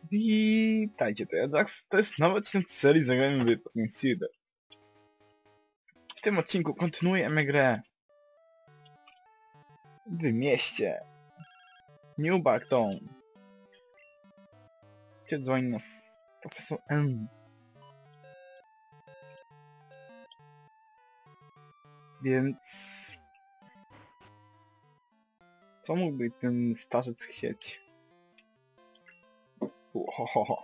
Witajcie, to jest nowy odcinek z serii Zagrajmy w Insider. W tym odcinku kontynuujemy grę w mieście New Barktown. Gdzie dzwoni nas profesor M. Więc... co mógłby ten starzec chcieć? Uhohoho.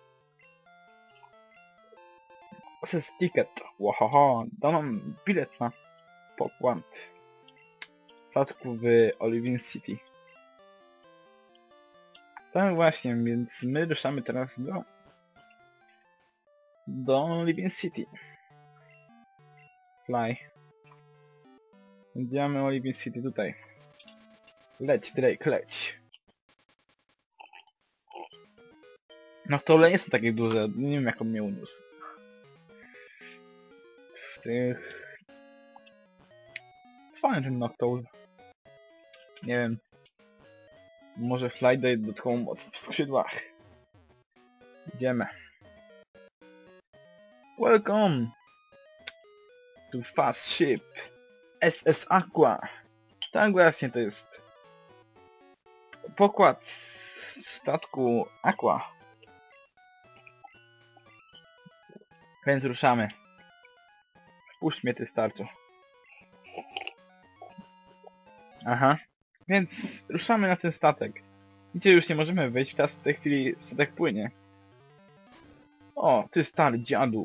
To jest ticket. Łohoho. Dał nam bilet na pokład statku w Olive City. Tak właśnie, więc my ruszamy teraz do Olive City. Fly. Będziemy Olive City tutaj. Leć, Drake, leć. No to nie są takie duże, nie wiem jak on mnie uniósł. W tych... Cwany ten Noctowl. Nie wiem. Może Fly daje dodatkową moc w skrzydłach. Idziemy. Welcome to fast ship SS Aqua. Tak właśnie to jest pokład statku Aqua. Więc ruszamy. Wpuść mnie, ty starczo. Aha. Więc ruszamy na ten statek. Gdzie już nie możemy wejść, teraz w tej chwili statek płynie. O, ty stary dziadu.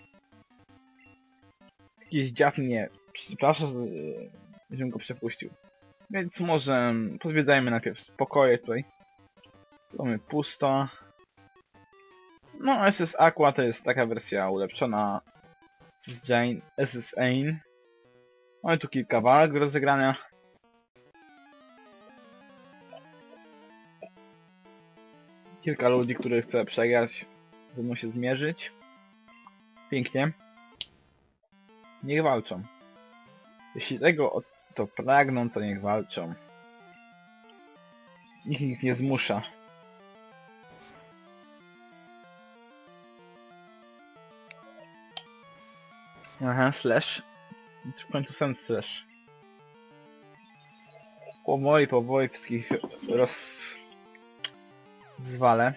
Jakiś dziad mnie przepraszam, żebym go przepuścił. Więc może pozwiedzajmy najpierw pokoje tutaj. Tu mamy pusto. No, SS Aqua to jest taka wersja ulepszona z SS Ain. Mamy tu kilka walk do rozegrania. Kilka ludzi, których chce przegrać, ze mną się zmierzyć. Pięknie. Niech walczą. Jeśli tego to pragną, to niech walczą. Nikt ich nie zmusza. Aha, slash. W końcu sen slash. Powoli wszystkich zwalę.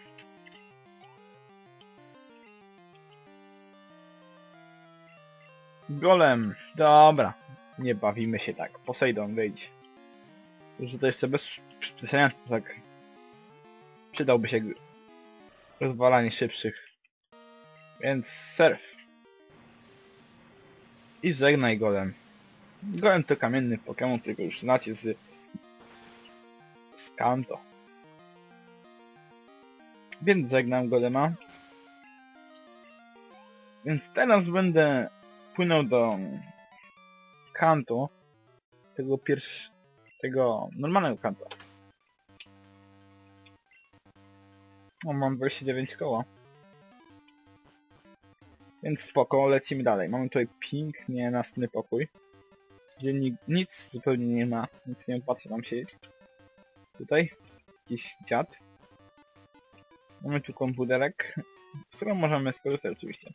Golem. Dobra. Nie bawimy się tak. Poseidon, wyjdź. Że to jeszcze bez przyspieszenia, tak przydałby się rozwalanie szybszych. Więc surf. I żegnaj golem. Golem to kamienny Pokémon, którego już znacie z Kanto. Więc żegnam golema. Więc teraz będę płynął do Kanto. Tego normalnego Kanto. O, mam 29 koła. Więc spoko, lecimy dalej. Mamy tutaj pięknie następny pokój. Gdzie nic zupełnie nie ma, nic nie opłaca nam siedzieć. Tutaj jakiś dziad. Mamy tu komputerek, z którego możemy skorzystać oczywiście.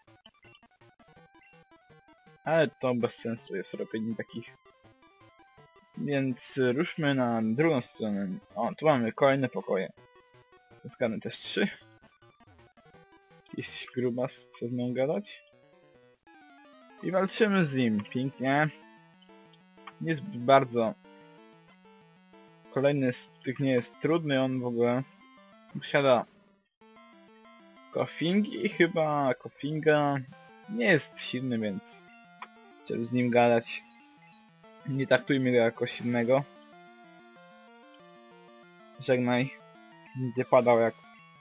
Ale to bez sensu jest robienie takich. Więc ruszmy na drugą stronę. O, tu mamy kolejne pokoje. Zgadnę też 3. Jakiś grubas chce z mną gadać. I walczymy z nim. Pięknie. Jest bardzo... Kolejny z tych nie jest trudny, on w ogóle posiada Kofingi i chyba Kofinga nie jest silny, więc chciałbym z nim gadać. Nie traktujmy go jako silnego. Żegnaj. Będzie padał jak...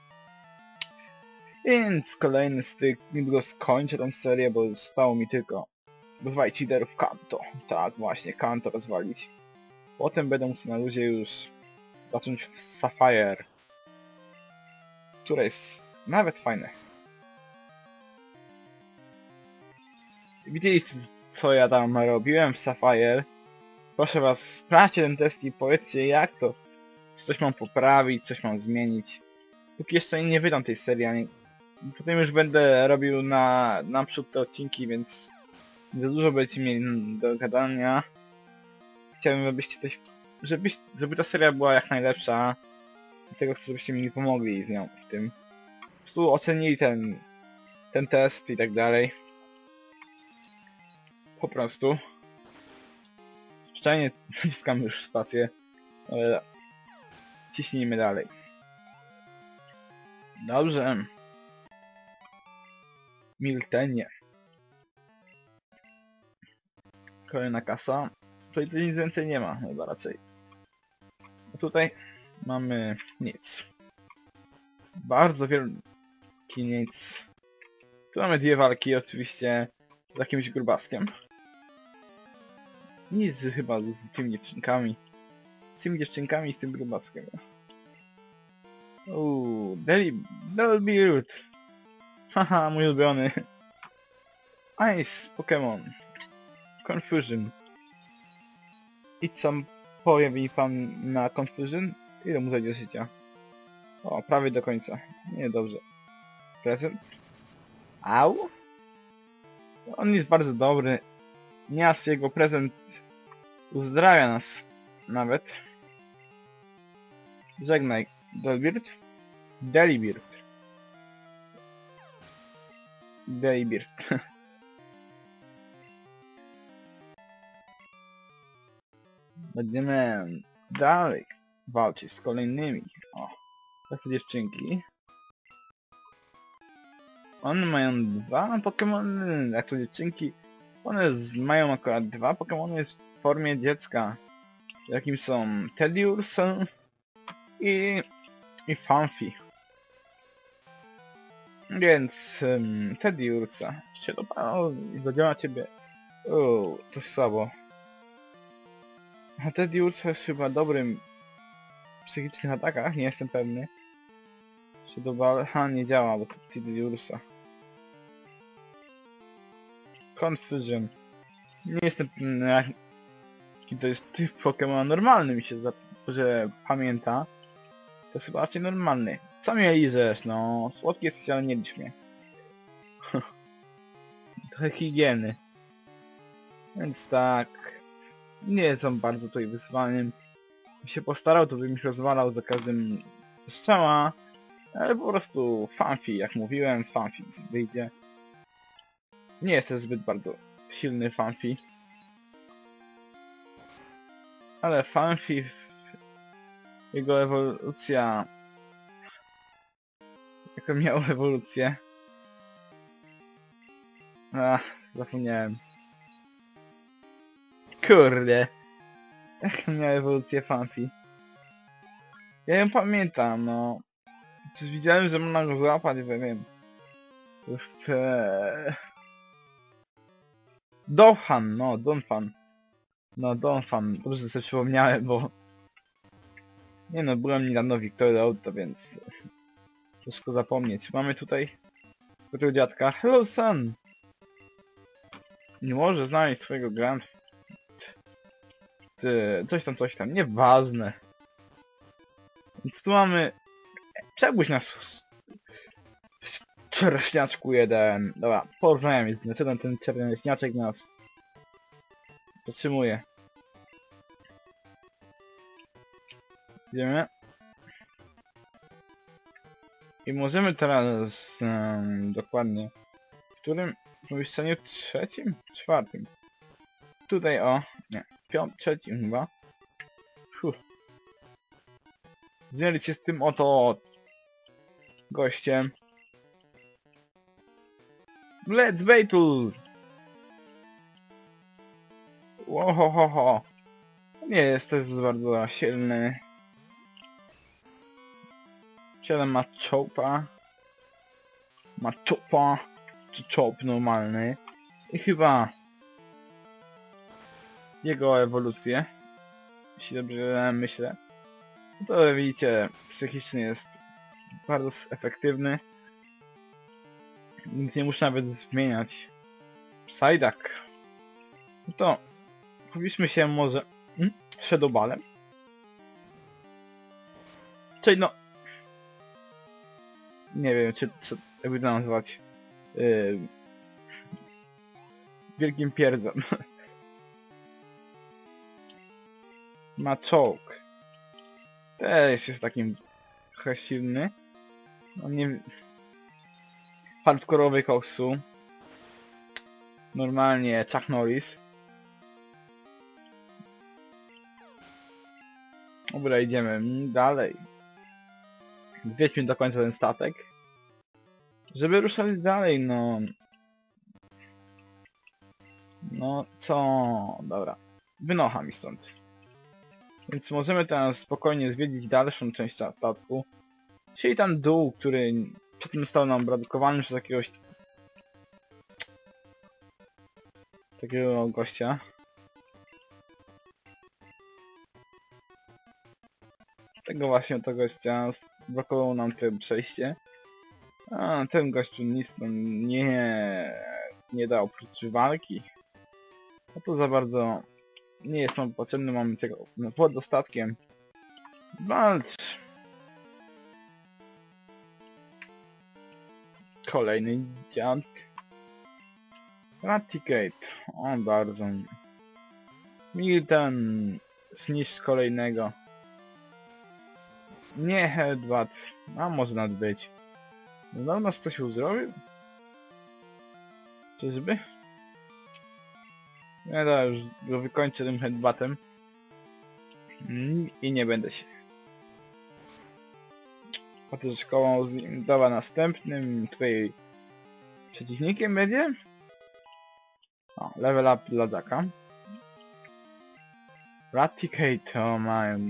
Więc kolejny z tych... Niedługo skończę tą serię, bo zostało mi tylko rozwalić liderów Kanto. Tak właśnie, Kanto rozwalić. Potem będę musiał na luzie już zacząć w Sapphire, które jest nawet fajne. Widzieliście, co ja tam robiłem w Sapphire? Proszę was, sprawdźcie ten test i powiedzcie jak to. Czy coś mam poprawić, coś mam zmienić. póki jeszcze nie wydam tej serii, ani... Potem już będę robił naprzód te odcinki, więc za dużo będziecie mieli do gadania. Chciałbym, żebyście coś... żeby ta seria była jak najlepsza. Dlatego chcę, żebyście mi pomogli z nią w tym. Po prostu ocenili ten test i tak dalej. Po prostu. Zwyczajnie naciskamy już spację. Ale ciśnijmy dalej. Dobrze. Miltenie. Kolejna kasa. Tutaj coś nic więcej nie ma, chyba raczej. A tutaj mamy nic. Bardzo wielki nic. Tu mamy dwie walki oczywiście z jakimś grubaskiem. Nic chyba z tymi dziewczynkami. Z tymi dziewczynkami i z tym grubaskiem. Delbeard. Haha, mój ulubiony. Ice Pokémon. Confusion. I co powie mi pan na Confusion? Ile mu zajdzie życia? O, prawie do końca. Nie, dobrze. Prezent? Au? On jest bardzo dobry. Nieraz jego prezent uzdrawia nas. Nawet. Żegnaj. Delbeard? Delibird. Delibird. Będziemy dalej walczyć z kolejnymi. O, to są dziewczynki. One mają dwa Pokémony, jak to dziewczynki. One mają akurat dwa Pokémony w formie dziecka. Jakim są Tedious i Fanfi. Więc Tediousa się dopadł i zadziała ciebie. O, to słabo. A Tediousa jest chyba dobrym w psychicznych atakach, nie jestem pewny. Się doba... nie działa, bo to Tediousa. Confusion. Nie jestem pewny, jaki to jest typ Pokémon normalny, mi się że pamięta. To chyba raczej normalny. Co mnie liżesz, no? Słodki jesteś, ale nie licz mnie. Trochę higieny. Więc tak... Nie są bardzo tutaj wyzwaniem. Gdybym się postarał, to bym ich rozwalał za każdym strzała. Ale po prostu Fanfi, jak mówiłem, Fanfi wyjdzie. Nie jest też zbyt bardzo silny Fanfi. Ale Fanfi... Jego ewolucja... Jaką miał ewolucję? Zapomniałem. Kurde. Jaką miał ewolucję Fanfi? Ja ją pamiętam, no. Przecież widziałem, że można go złapać, bo wiem. Donphan, no, Donphan. No, Donphan. Dobrze, że sobie przypomniałem, bo... Nie no, byłem niedawno w Victoria Auto, więc... Ciężko zapomnieć. Mamy tutaj... tego dziadka. Hello, son! Nie może znaleźć swojego grand... Coś tam, nieważne. Więc tu mamy... Przebójś nas... Czerśniaczku jeden. Dobra, porozmawiamy z dlaczego ten czerśniaczek nas... Zatrzymuje. Idziemy. I możemy teraz... dokładnie... W którym pomieszczeniu? Trzecim? Czwartym. Tutaj o... Nie. Trzecim chyba. Zmierzyć się z tym oto... gościem. Let's battle! Łohohoho. Nie jest też bardzo silny. 7 ma Chopa. Ma Chopa. Czy Chop normalny. I chyba... jego ewolucję. Jeśli dobrze myślę. To widzicie, psychicznie jest bardzo efektywny. Nic nie muszę nawet zmieniać. Psyduck. No to powiedzmy się może Shadowballem. Czyli no... Nie wiem, czy jakby to nazwać... wielkim pierdzem. Ma czołg. Też jest takim trochę silny. No nie... Hardkorowy koksu. Normalnie Chuck Norris. Dobra, idziemy dalej. Zwiedźmy do końca ten statek. Żeby ruszali dalej, no... No co... Dobra. Wynocha mi stąd. Więc możemy teraz spokojnie zwiedzić dalszą część statku. Czyli ten dół, który przed tym stał nam bradykowany przez jakiegoś... takiego gościa. Tego właśnie to gościa blokował nam to przejście. A ten gościu nic nam nie dał oprócz walki. No to za bardzo nie jest nam potrzebny, mamy tego pod dostatkiem. Walcz! Kolejny dziad. Raticate. O, bardzo. Milton. Zniszcz kolejnego. Nie headbutt. A może nawet być. No nas coś zrobił? Czyżby? Ja da, już go wykończę tym headbuttem. I nie będę się. Otóż szkołą z nim dawa następnym. Tutaj przeciwnikiem będzie? O, level up dla Jacka. Raticate, o mają.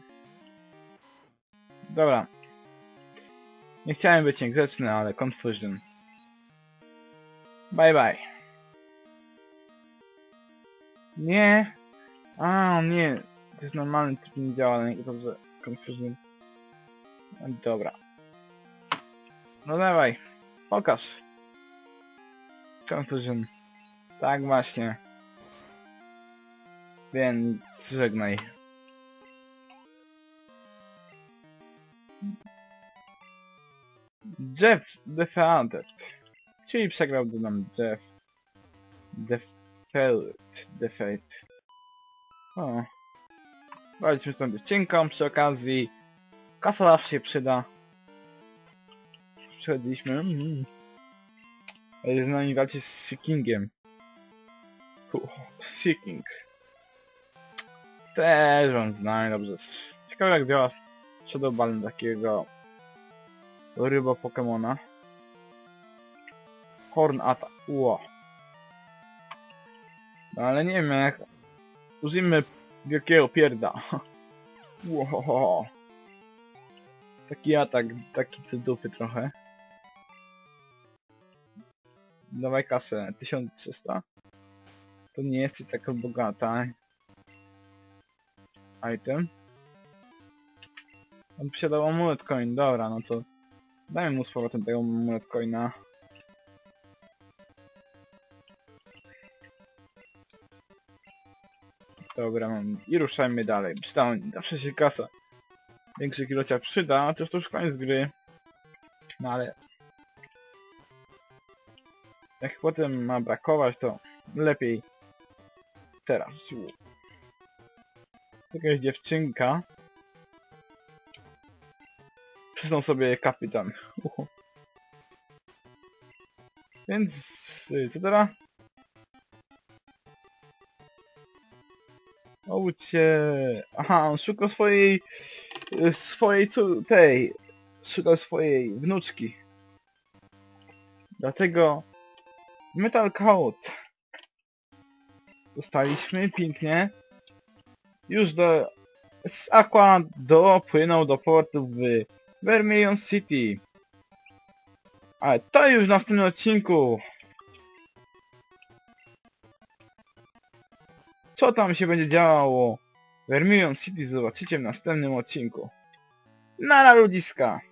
Dobra. Nie chciałem być niegrzeczny, ale Confusion. Bye bye. Nie. A, nie. To jest normalny typ, nie działa, ale nie dobrze. Confusion. No, dobra. No dawaj. Pokaż. Confusion. Tak właśnie. Więc żegnaj. Jeff defeated. Czyli przegrał nam Jeff. Defeat. O. Walczymy z tą odcinką przy okazji. Kasa zawsze się przyda. Przechodziliśmy. Z nami walczy z Seekingiem. Seeking. Też on znamy dobrze. Ciekawe jak działa Shadow Ball takiego ryba Pokemona. Horn Attack. Ło. No ale nie wiem jak... Użyjmy wielkiego pierda. Ło. Taki atak, taki do dupy trochę. Dawaj kasę, 1300. To nie jest taka bogata. Item. On posiadał amulet coin, dobra, no to dajmy mu z powrotem tego amulet coina. Dobra, i ruszajmy dalej. Przyda, zawsze się kasa. Większy kilociach przyda, chociaż to już koniec gry. No ale... jak potem ma brakować, to lepiej teraz. Jakaś dziewczynka. Przysnął sobie kapitan. Więc... co teraz? Obudź się... Aha, on szuka swojej... Szuka swojej wnuczki. Dlatego... Metal Coat. Dostaliśmy pięknie. Już z Aqua dopłynął do portu w Vermilion City. Ale to już w następnym odcinku. Co tam się będzie działo w Vermilion City zobaczycie w następnym odcinku. Nara ludziska!